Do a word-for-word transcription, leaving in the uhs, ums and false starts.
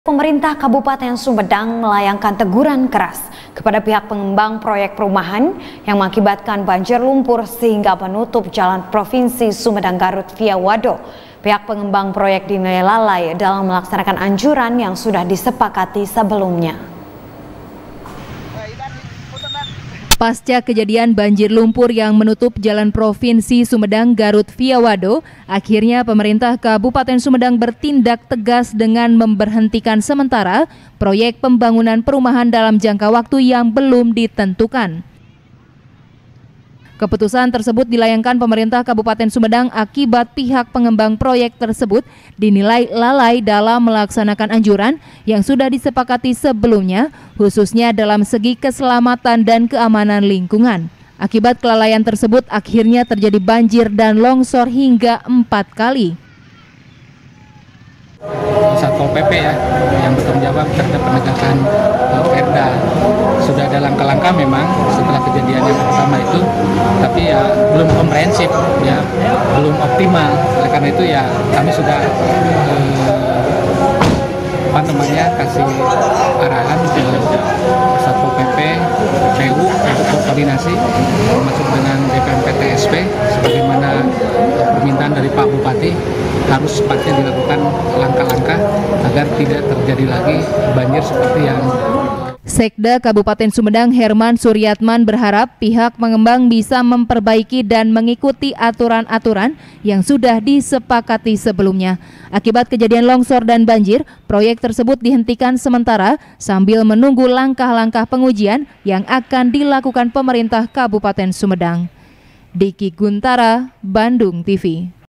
Pemerintah Kabupaten Sumedang melayangkan teguran keras kepada pihak pengembang proyek perumahan yang mengakibatkan banjir lumpur sehingga menutup jalan Provinsi Sumedang Garut via Wado. Pihak pengembang proyek dinilai lalai dalam melaksanakan anjuran yang sudah disepakati sebelumnya. Pasca kejadian banjir lumpur yang menutup jalan Provinsi Sumedang Garut via Wado, akhirnya pemerintah Kabupaten Sumedang bertindak tegas dengan memberhentikan sementara proyek pembangunan perumahan dalam jangka waktu yang belum ditentukan. Keputusan tersebut dilayangkan pemerintah Kabupaten Sumedang akibat pihak pengembang proyek tersebut dinilai lalai dalam melaksanakan anjuran yang sudah disepakati sebelumnya, khususnya dalam segi keselamatan dan keamanan lingkungan. Akibat kelalaian tersebut, akhirnya terjadi banjir dan longsor hingga empat kali. Satpol P P ya yang bertanggung jawab terhadap penegakan perda sudah ada langkah-langkah memang setelah kejadian yang pertama itu, tapi ya belum komprehensif ya, belum optimal. Oleh karena itu ya kami sudah eh, apa namanya kasih arahan ke Satpol P P, P U untuk koordinasi termasuk dengan B P M P T S P sebagaimana permintaan dari Pak Bupati, harus cepatnya dilakukan langkah-langkah agar tidak terjadi lagi banjir seperti yang. Sekda Kabupaten Sumedang Herman Suryatman berharap pihak pengembang bisa memperbaiki dan mengikuti aturan-aturan yang sudah disepakati sebelumnya. Akibat kejadian longsor dan banjir, proyek tersebut dihentikan sementara sambil menunggu langkah-langkah pengujian yang akan dilakukan pemerintah Kabupaten Sumedang. Diki Guntara, Bandung T V.